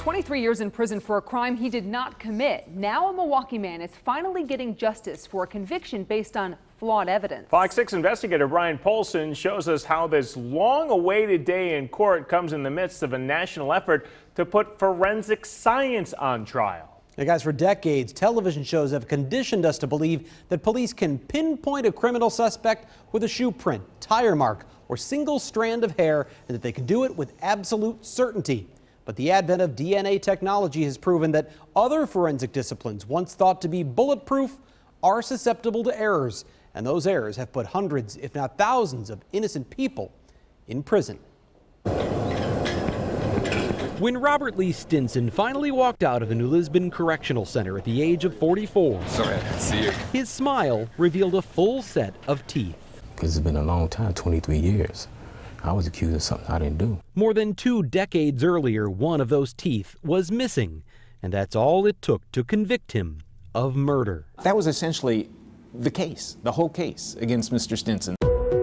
23 years in prison for a crime he did not commit. Now a Milwaukee man is finally getting justice for a conviction based on flawed evidence. Fox 6 investigator Brian Polson shows us how this long-awaited day in court comes in the midst of a national effort to put forensic science on trial. Now, guys, for decades, television shows have conditioned us to believe that police can pinpoint a criminal suspect with a shoe print, tire mark, or single strand of hair, and that they can do it with absolute certainty. But the advent of DNA technology has proven that other forensic disciplines, once thought to be bulletproof, are susceptible to errors. And those errors have put hundreds, if not thousands, of innocent people in prison. When Robert Lee Stinson finally walked out of the New Lisbon Correctional Center at the age of 44, sorry, I didn't see you. His smile revealed a full set of teeth. Because it's been a long time, 23 years. I was accused of something I didn't do. More than 2 decades earlier, one of those teeth was missing, and that's all it took to convict him of murder. That was essentially the case, the whole case against Mr. Stinson.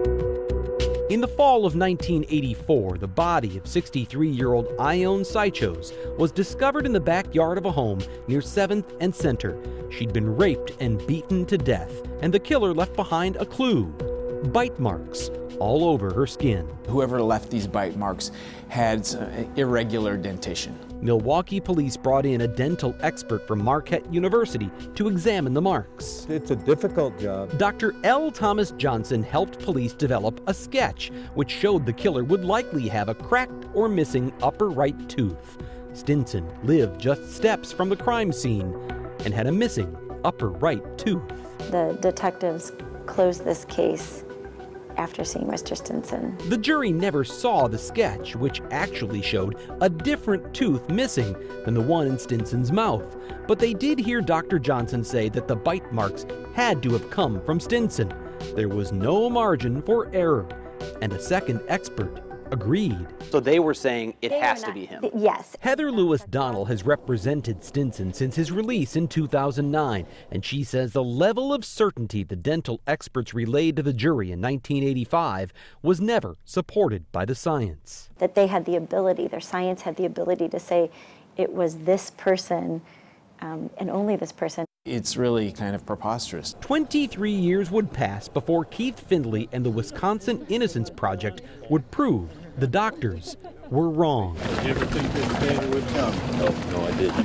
In the fall of 1984, the body of 63-year-old Ione Saichos was discovered in the backyard of a home near 7th and Center. She'd been raped and beaten to death, and the killer left behind a clue: bite marks all over her skin. Whoever left these bite marks had irregular dentition. Milwaukee police brought in a dental expert from Marquette University to examine the marks. It's a difficult job. Dr. L. Thomas Johnson helped police develop a sketch which showed the killer would likely have a cracked or missing upper right tooth. Stinson lived just steps from the crime scene and had a missing upper right tooth. The detectives closed this case after seeing Mr. Stinson. The jury never saw the sketch, which actually showed a different tooth missing than the one in Stinson's mouth. But they did hear Dr. Johnson say that the bite marks had to have come from Stinson. There was no margin for error, and a second expert agreed. So they were saying it has to be him. Yes. Heather Lewis Donnell has represented Stinson since his release in 2009, and she says the level of certainty the dental experts relayed to the jury in 1985 was never supported by the science. That they had the ability, their science had the ability to say it was this person and only this person. It's really kind of preposterous. 23 years would pass before Keith Findley and the Wisconsin Innocence Project would prove the doctors were wrong. Did you ever think this day would come? No, I didn't.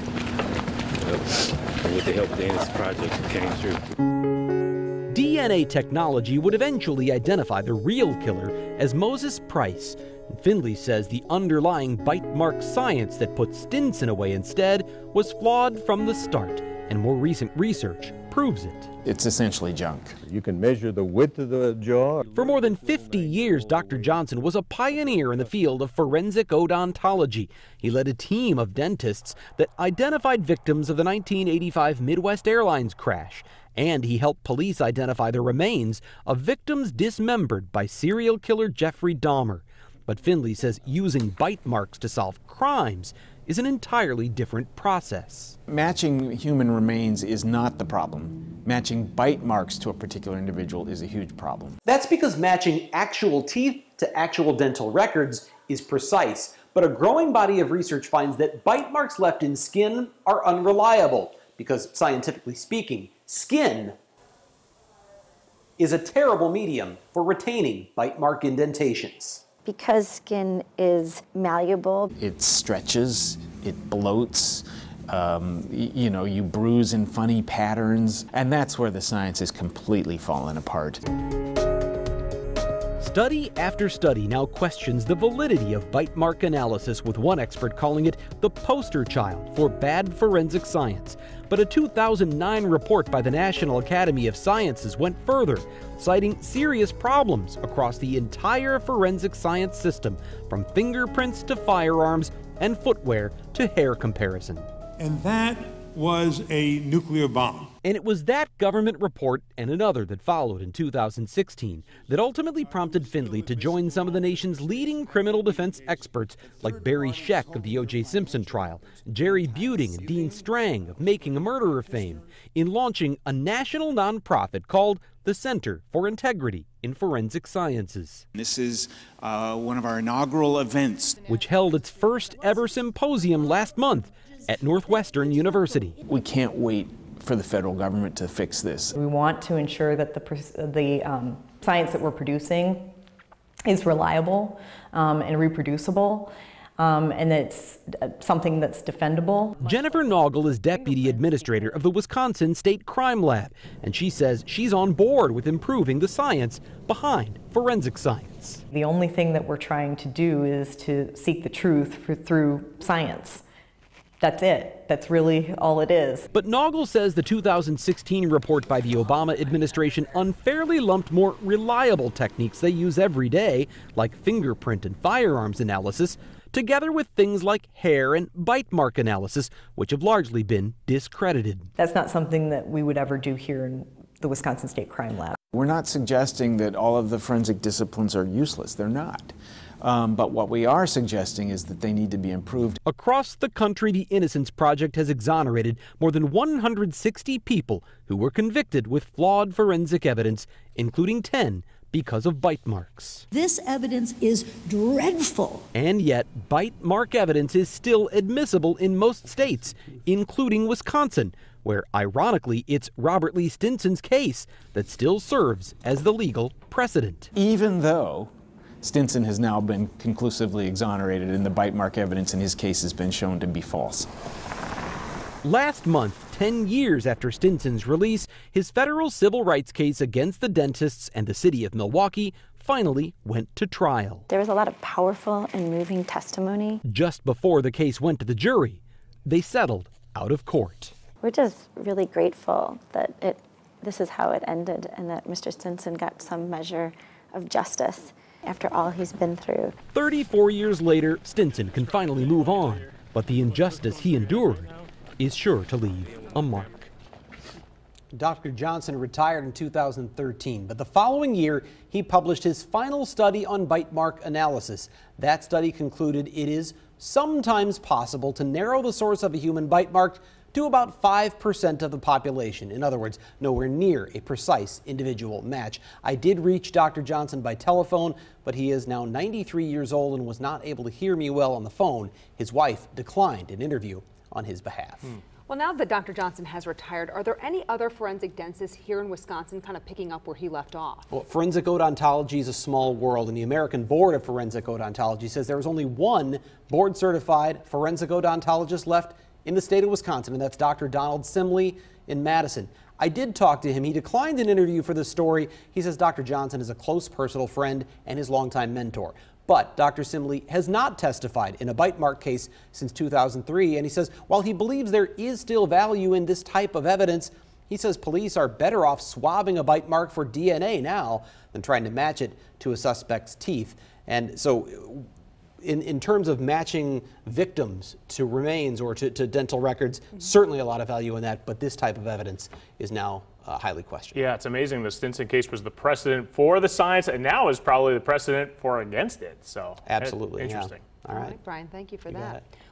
With the help of the Innocence Project, it came through. DNA technology would eventually identify the real killer as Moses Price. And Findley says the underlying bite mark science that put Stinson away instead was flawed from the start, and more recent research proves it. It's essentially junk. You can measure the width of the jaw. For more than 50 years, Dr. Johnson was a pioneer in the field of forensic odontology. He led a team of dentists that identified victims of the 1985 Midwest Airlines crash, and he helped police identify the remains of victims dismembered by serial killer Jeffrey Dahmer. But Findley says using bite marks to solve crimes is an entirely different process. Matching human remains is not the problem. Matching bite marks to a particular individual is a huge problem. That's because matching actual teeth to actual dental records is precise, but a growing body of research finds that bite marks left in skin are unreliable because, scientifically speaking, skin is a terrible medium for retaining bite mark indentations. Because skin is malleable. It stretches, it bloats, you bruise in funny patterns, and that's where the science has completely fallen apart. Study after study now questions the validity of bite mark analysis, with one expert calling it the poster child for bad forensic science. But a 2009 report by the National Academy of Sciences went further, citing serious problems across the entire forensic science system, from fingerprints to firearms and footwear to hair comparison. And that was a nuclear bomb. And it was that government report and another that followed in 2016 that ultimately prompted Findley to join some of the nation's leading criminal defense experts like Barry Scheck of the O.J. Simpson trial, Jerry Buting and Dean Strang of Making a Murderer fame, in launching a national nonprofit called the Center for Integrity in Forensic Sciences. This is one of our inaugural events, which held its first ever symposium last month at Northwestern University. We can't wait for the federal government to fix this. We want to ensure that the science that we're producing is reliable and reproducible, and it's something that's defendable. Jennifer Naugle is deputy administrator of the Wisconsin State Crime Lab, and she says she's on board with improving the science behind forensic science. The only thing that we're trying to do is to seek the truth through science. That's it. That's really all it is. But Naugle says the 2016 report by the Obama administration unfairly lumped more reliable techniques they use every day, like fingerprint and firearms analysis, together with things like hair and bite mark analysis, which have largely been discredited. That's not something that we would ever do here in the Wisconsin State Crime Lab. We're not suggesting that all of the forensic disciplines are useless. They're not. But what we are suggesting is that they need to be improved. Across the country, the Innocence Project has exonerated more than 160 people who were convicted with flawed forensic evidence, including 10 because of bite marks. This evidence is dreadful. And yet, bite mark evidence is still admissible in most states, including Wisconsin, where, ironically, it's Robert Lee Stinson's case that still serves as the legal precedent. Even though Stinson has now been conclusively exonerated and the bite mark evidence in his case has been shown to be false. Last month, 10 years after Stinson's release, his federal civil rights case against the dentists and the city of Milwaukee finally went to trial. There was a lot of powerful and moving testimony. Just before the case went to the jury, they settled out of court. We're just really grateful that this is how it ended and that Mr. Stinson got some measure of justice after all he's been through. 34 years later, Stinson can finally move on, but the injustice he endured is sure to leave a mark. Dr. Johnson retired in 2013, but the following year he published his final study on bite mark analysis. That study concluded it is sometimes possible to narrow the source of a human bite mark to about 5% of the population. In other words, nowhere near a precise individual match. I did reach Dr. Johnson by telephone, but he is now 93 years old and was not able to hear me well on the phone. His wife declined an interview on his behalf. Well, now that Dr. Johnson has retired, are there any other forensic dentists here in Wisconsin kind of picking up where he left off? Well, forensic odontology is a small world, and the American Board of Forensic Odontology says there was only one board-certified forensic odontologist left in the state of Wisconsin, and that's Dr. Donald Simley in Madison. I did talk to him. He declined an interview for this story. He says Dr. Johnson is a close personal friend and his longtime mentor. But Dr. Simley has not testified in a bite mark case since 2003, and he says while he believes there is still value in this type of evidence, he says police are better off swabbing a bite mark for DNA now than trying to match it to a suspect's teeth. And so in terms of matching victims to remains or to dental records, certainly a lot of value in that, but this type of evidence is now highly questioned. Yeah, it's amazing. The Stinson case was the precedent for the science, and now is probably the precedent for against it. So absolutely interesting. Yeah. All right, Brian, thank you for that.